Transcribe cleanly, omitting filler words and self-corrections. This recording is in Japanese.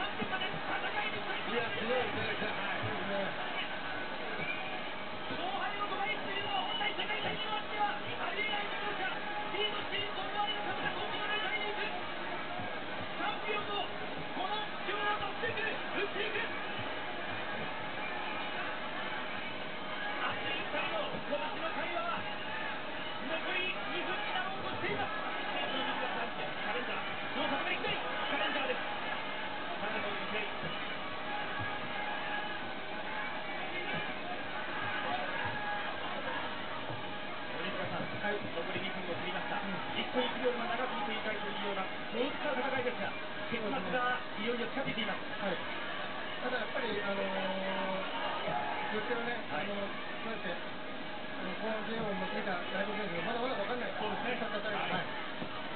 いや、すごいですね。 後輩のトライというのは本来世界大会の足ではありえないところか、リードしていると思われる鎌田、コンビが抜いていく。チャンピオンのこの今日を出していく、打っていく。熱い2人の今年の会話は残り2分になろうとしています。カレンダー、もう始めていきたい。カレンダーです。カナダの向かい。はい、残り2分を切りました。1分1秒が長く見ていたいというようなそういった戦いですが、結末がいよいよ近づいています。 はい、ただやっぱり、予定をね、そうやって後半戦を持ってきた内藤選手がまだまだ分かんない。 そうですね。 戦い、はい